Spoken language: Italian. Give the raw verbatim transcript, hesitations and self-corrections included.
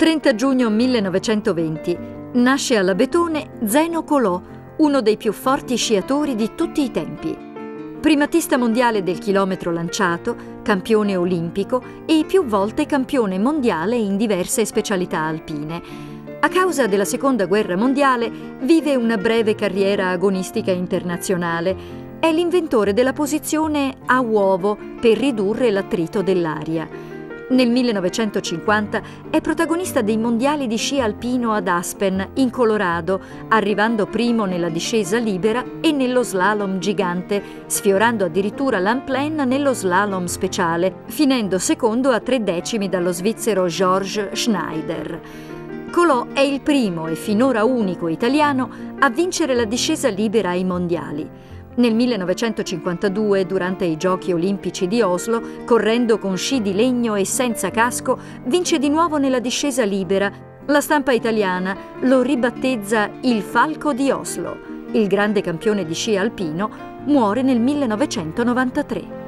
trenta giugno millenovecentoventi. Nasce alla Betone Zeno Colò, uno dei più forti sciatori di tutti i tempi. Primatista mondiale del chilometro lanciato, campione olimpico e più volte campione mondiale in diverse specialità alpine. A causa della Seconda Guerra Mondiale vive una breve carriera agonistica internazionale. È l'inventore della posizione a uovo per ridurre l'attrito dell'aria. Nel millenovecentocinquanta è protagonista dei mondiali di sci alpino ad Aspen, in Colorado, arrivando primo nella discesa libera e nello slalom gigante, sfiorando addirittura l'en-plein nello slalom speciale, finendo secondo a tre decimi dallo svizzero George Schneider. Colò è il primo e finora unico italiano a vincere la discesa libera ai mondiali. Nel millenovecentocinquantadue, durante i Giochi Olimpici di Oslo, correndo con sci di legno e senza casco, vince di nuovo nella discesa libera. La stampa italiana lo ribattezza il Falco di Oslo. Il grande campione di sci alpino muore nel millenovecentonovantatré.